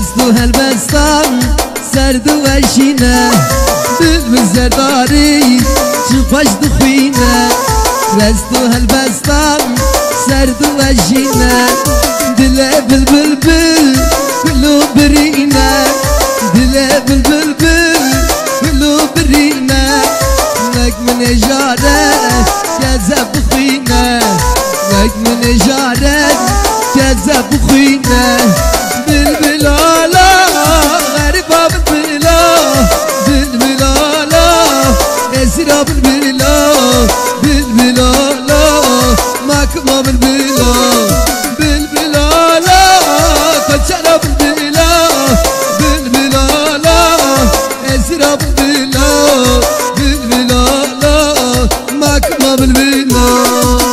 رستو هالبستان سرد و وشینه بلبل زرداری چی خوش دخوینه رستو هالبستان سرد و وشینه دل بلبل بل کلو برینه دل بلبل بل کلو برینه لک من اجاره کذب بخوینه لک من اجاره كذب خوينا بالبلالا غريبة بالبلا بالبلالا اسرى بالبلا بالبلالا ماكما بالبلا بالبلالا كتشرى بالبلا بالبلالا اسرى بالبلا بالبلالا ماكما بالبلا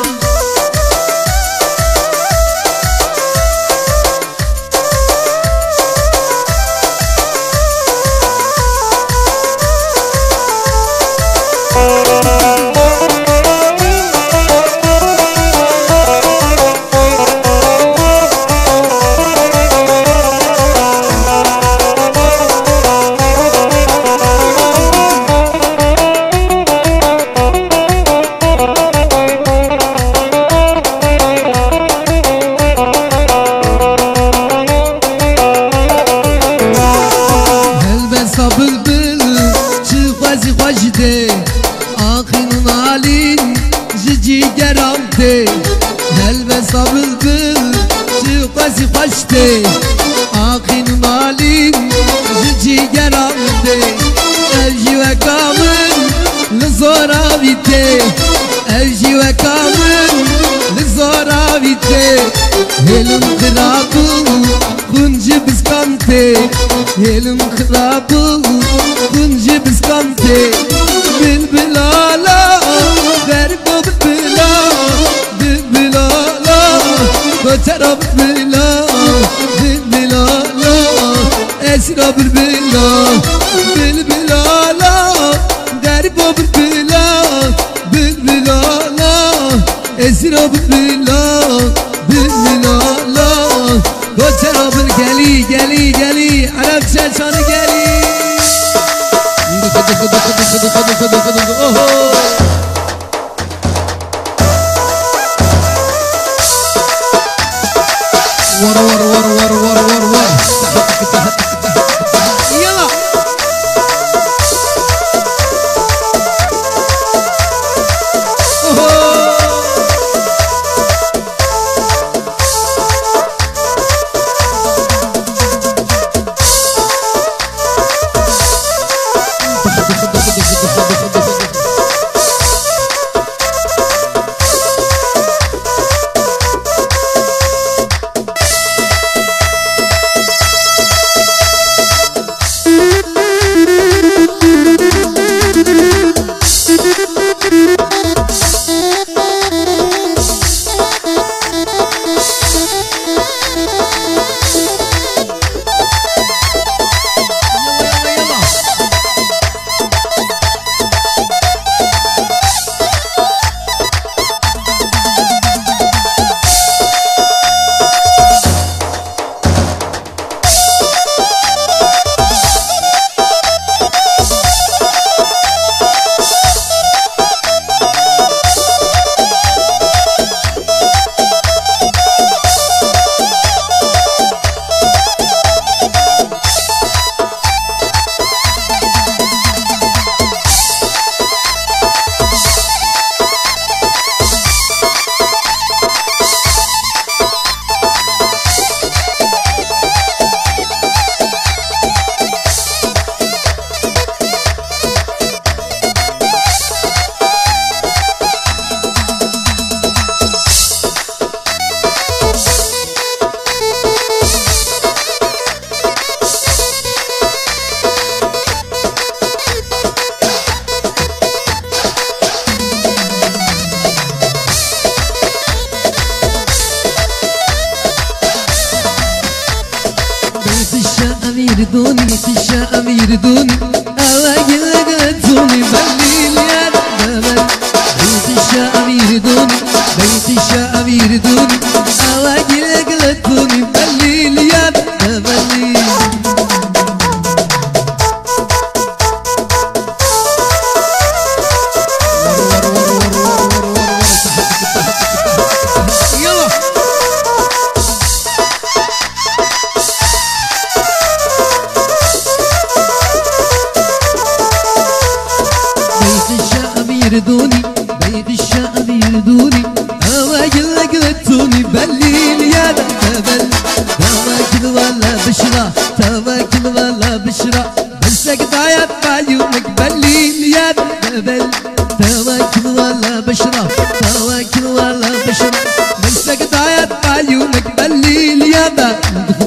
آخرین عالین جی گرام ده هلبسا بلبل چی قصی خوش ده آخرین عالین جی گرام ده الجی و کامل لزوراوی ده الجی و کامل لزوراوی ده هلم خرابو خونجی بسکانته هلم خرابو خونجی بسکانته بالبلالا غريبة بالبلا بالبلالا وترى بالبلا بالبلالا اسرى بالبلا بالبلالا غريبة بالبلا بالبلالا اسرى بالبلا بالبلالا وترى بالقلي قلي قلي على بشاشان قلي ورا ورا ورا ورا ورا ورا ورا يلا دوني تشا أمير دوني أواجه لقيتوني بليل يا دبل تشا أمير دوني تشا أمير دوني أواجه لقيتوني بليل يا دبل يردوني بيت الشعب يردوني أواجل قلتوني بالليل يا دبل تواكل ولا بشرة تواكل ولا بشرة بس قضايا بعيونك بالليل يا دبل تواكل ولا بشرة تواكل ولا بشرة بس قضايا بعيونك بالليل يا دبل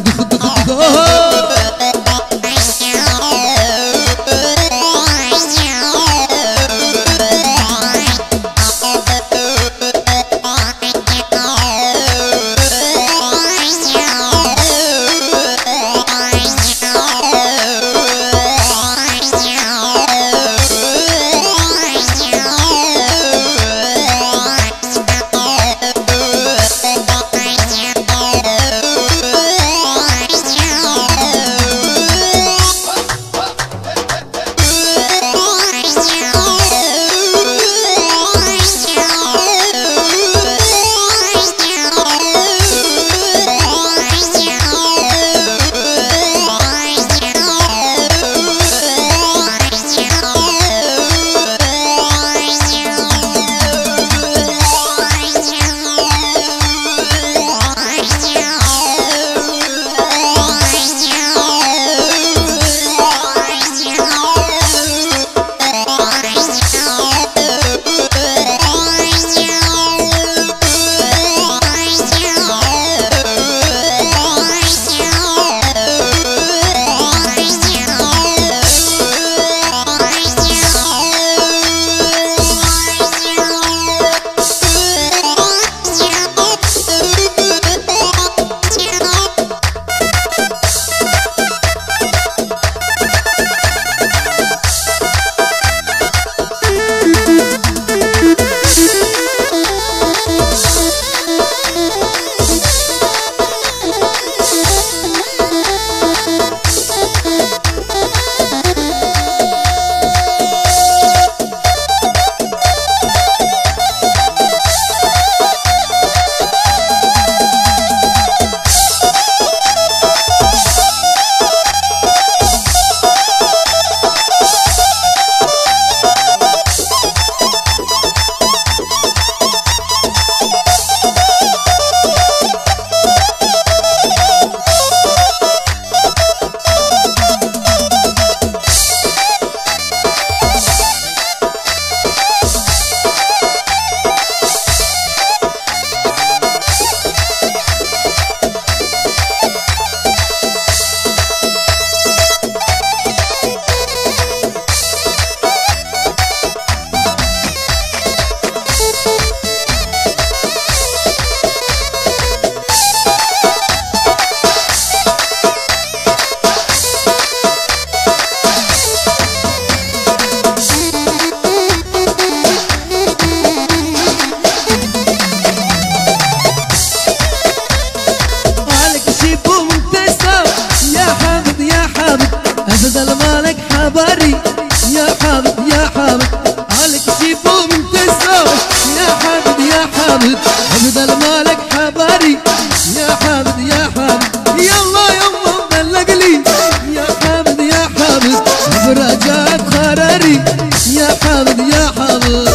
بدل مالك حباري يا حامد يا حامد عليك سيبو من تسوي يا حامد يا حامد بدل مالك حباري يا حامد يا حامد يلا يلا بلغ لي يا حامد يا حامد برجعت قراري يا حامد يا حامد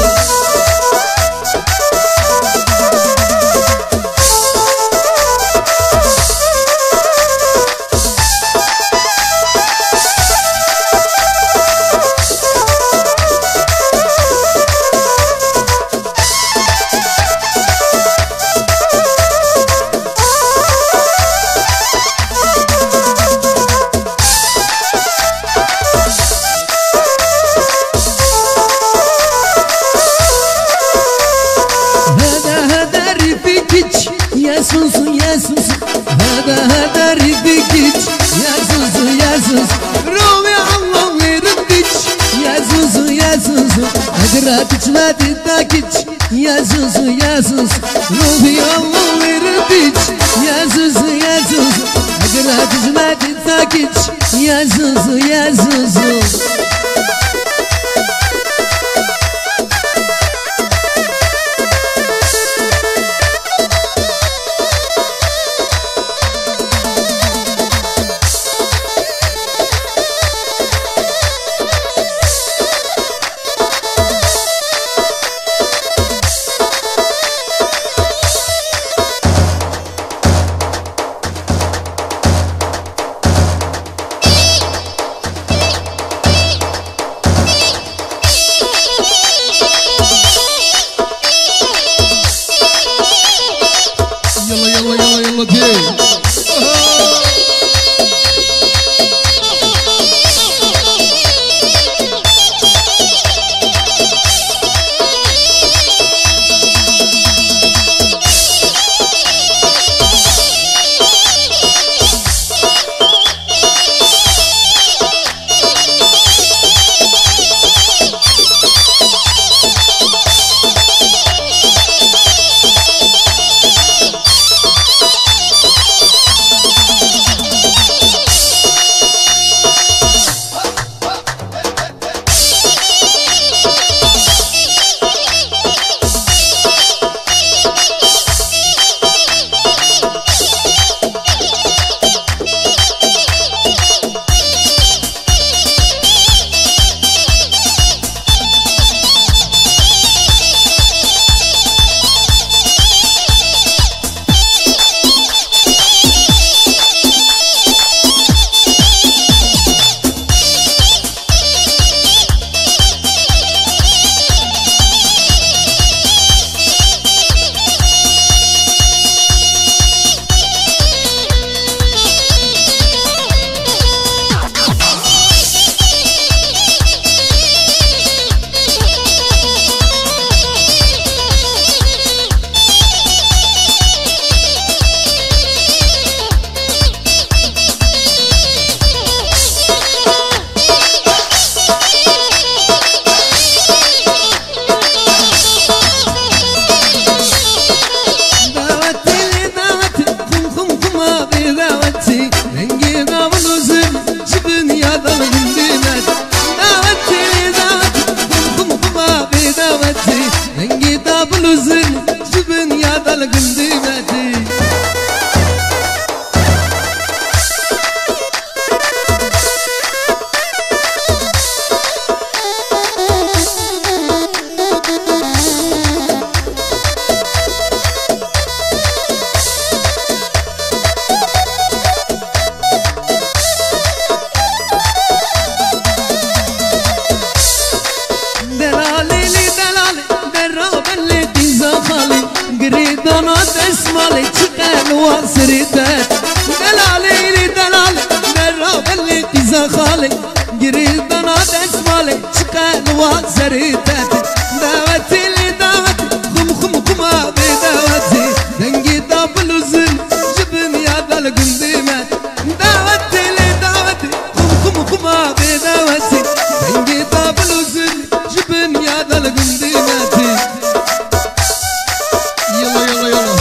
يا سوسو يا سوسو هذا رفيقك يا سوسو يا سوسو رومي الله ويردك يا سوسو يا سوسو أقراتك ما تتاكج يا سوسو يا سوسو رومي الله ويردك يا سوسو يا سوسو أقراتك ما تتاكج يا سوسو يا سوسو واسرتك دلالي دلالي درب اللي تزخالي قريب انا اسمالي شكال واسرتك دعوتي لي دعوتي خم خم خما بدعوتي دنجي دبل وزن جبن يا ذا القنديمات دعوتي لي دعوتي خم خم خما بدعوتي دنجي دبل وزن جبن يا ذا القنديمات يلا يلا يلا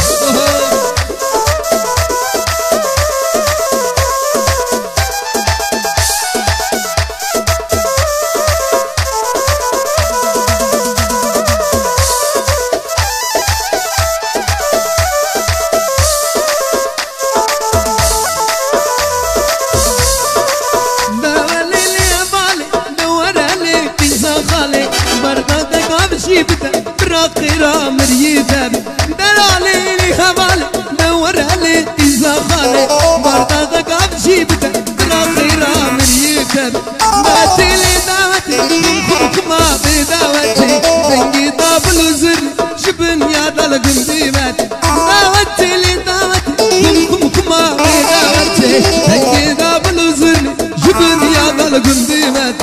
براقرة مريدة دلالي لي خبالي دور علي إذا خالي برداغك بجيبتك براقرة مريدة باتي لي دعوتي خمخما بدعوتي دنجي دابل وزرني جبن يا ذا القنديمات دعوتي لي دعوتي خمخما بدعوتي دنجي دابل وزرني جبن يا ذا القنديمات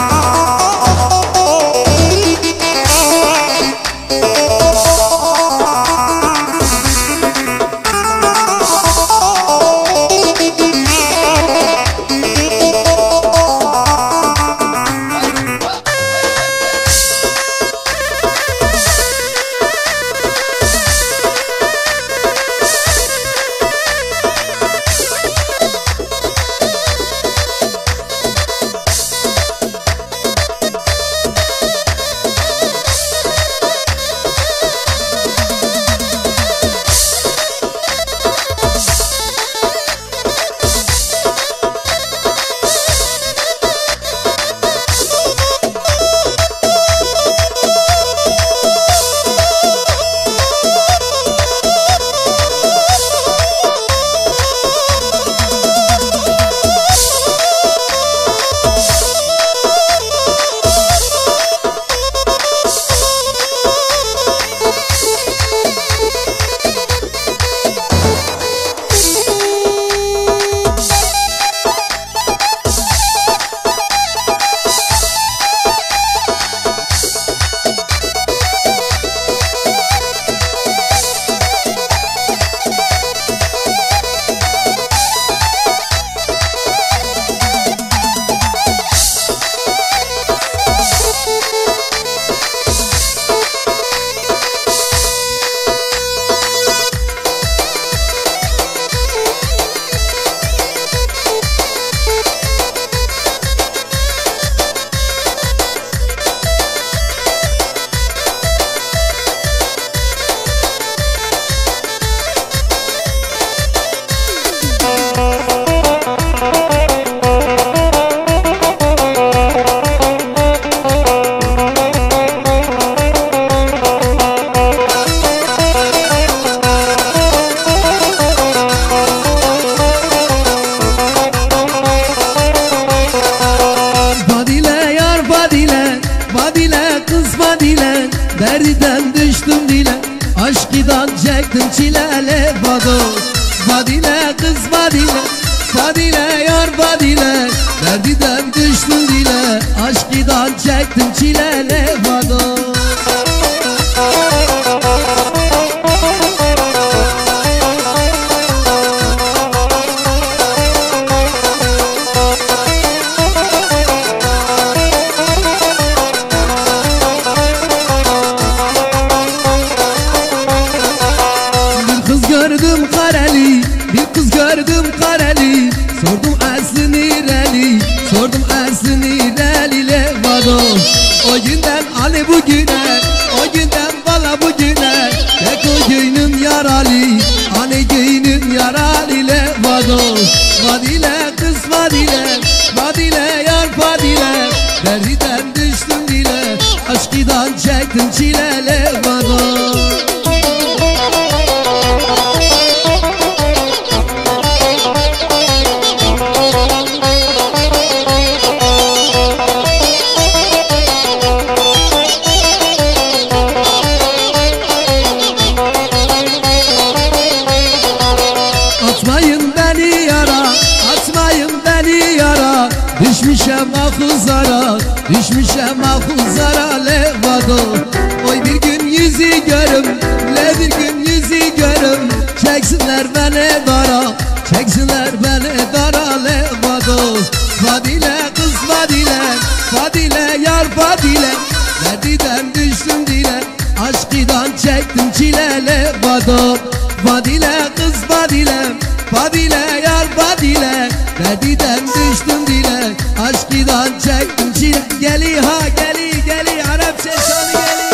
Derden düştüm dile, aşkıdan çektim çilele vado. Vadile kız vadile, vadile yar vadile. Derden düştüm dile, aşkıdan çektim çilele vado. Gördüm kareli, bir kız gördüm kareli. Sordum aslı nereli, sordum aslı nereli levado. O günden Ali bugüne, o günden bala bugüne. Tek o göynüm yaralı, Ali göynüm yaralı levado. Vadile kız vadile, vadile yar vadile. Deriden düştüm dile, aşkıdan çektim çile levado. düşmüşem ahuzara, düşmüşem ahuzara levado. Oy bir gün yüzü görüm, le bir gün yüzü görüm, çeksinler beni dara, çeksinler beni dara levado. Fadile kız Fadile, Fadile yar Fadile, derdiden düştüm dile, aşkıdan çektim çile levado. Fadile kız Fadile, Fadile yar Fadile, derdiden düştüm dile, aşkıdan çektim çile. Geli ha geli geli, Arap şeşanı geli.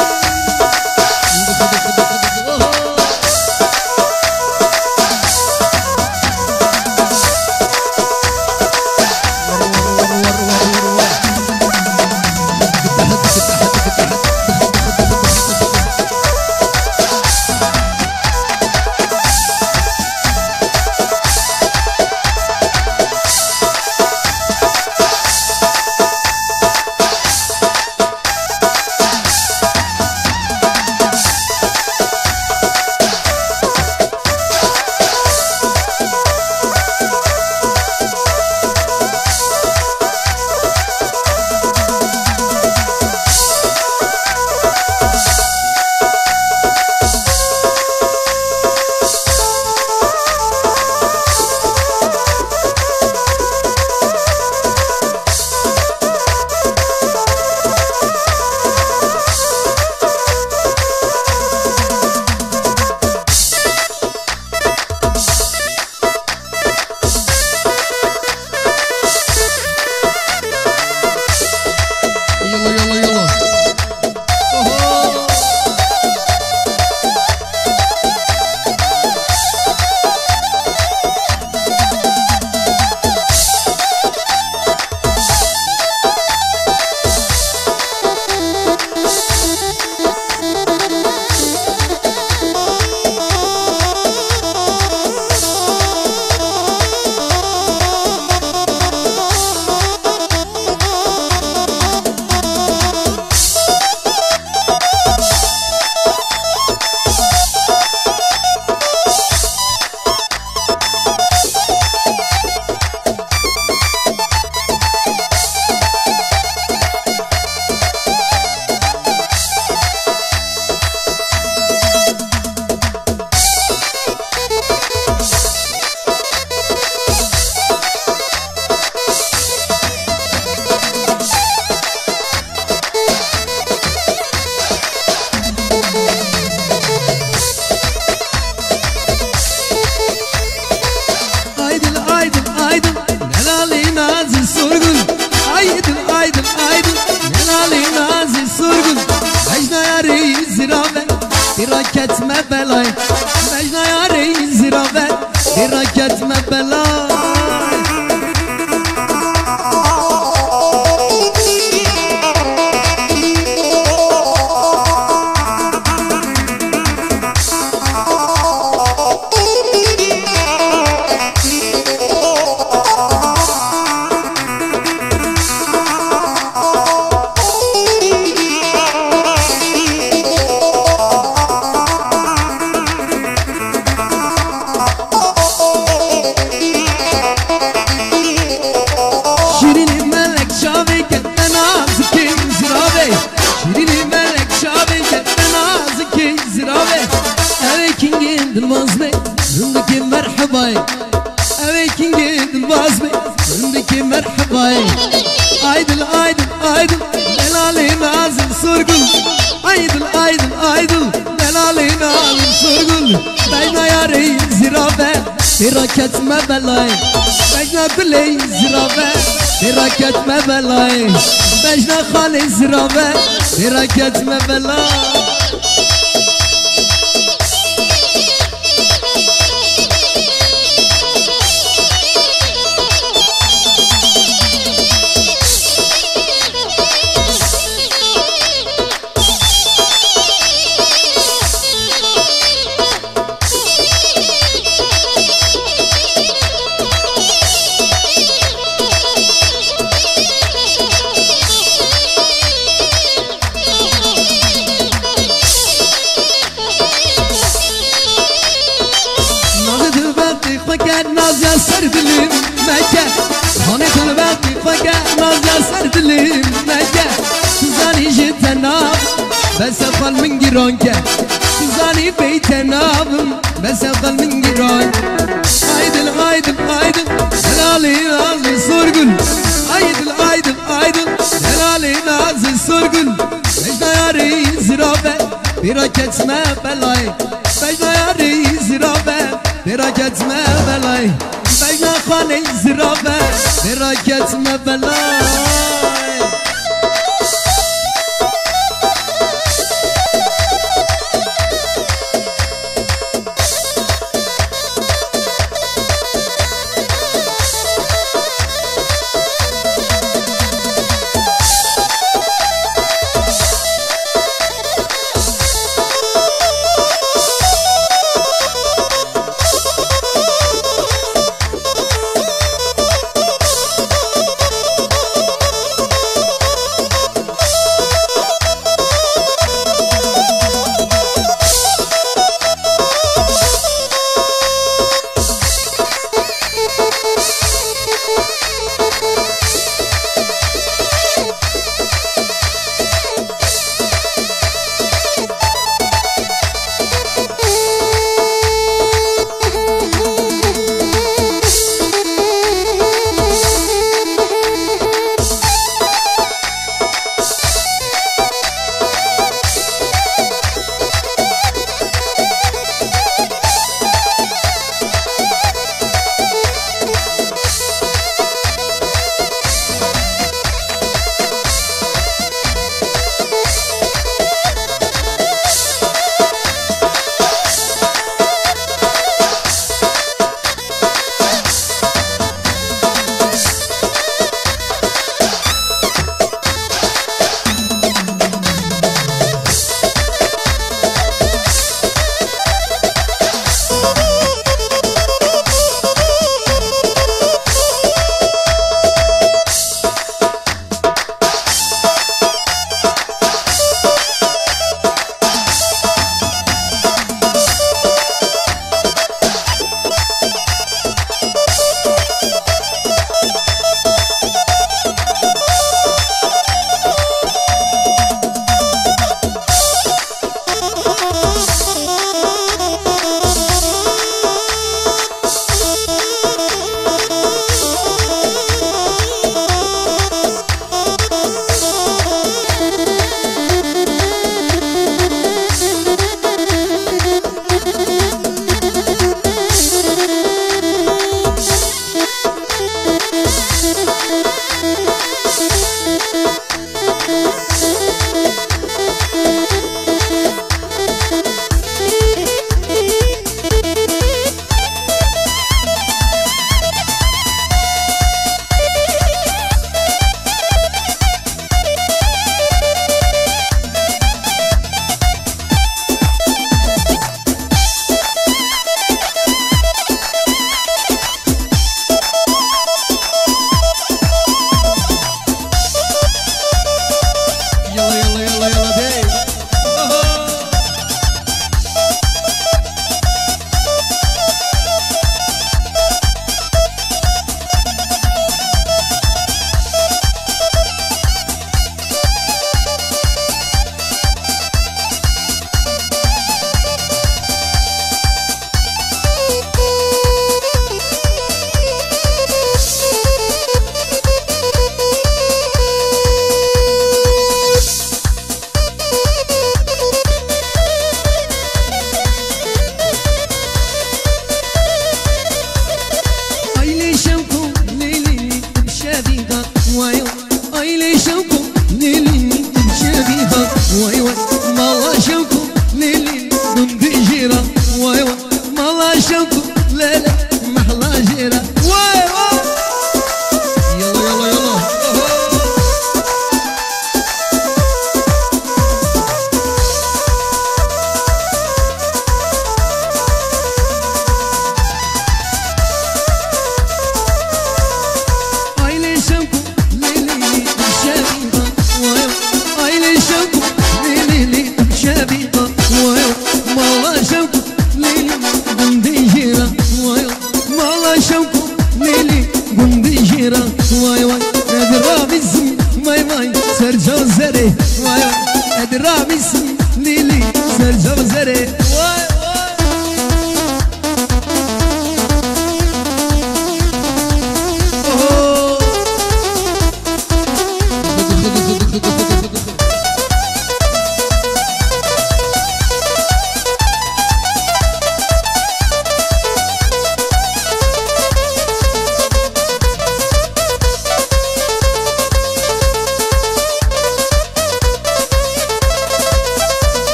etme belay, Mecna yâri ziravet, dirak etme belay. Aydın aydın aydın Delali nazım sorgun. Aydın aydın aydın Delali nazım sorgun. Mecna yâri ziravet, dirak etme belay. Mecna kuley ziravet, dirak etme belay. Mecna khali ziravet, dirak etme belay. فقع نازع سرد المجا تزاني جتنا بس أقل من جيرانك تزاني بيتنا بس أقل من جيران عيدل عيدل عيدل هلالي نازل سرقل عيدل عيدل عيدل هلالي نازل سرقل بجنا يا ريز رابع براكت ما بلاي بجنا يا ريز رابع براكت ما بلاي بجنا خاني زرابة براكت ما بلاي ادراميسي ماي ماي سرجو زري ماي ادراميسي ليلي سرجو زري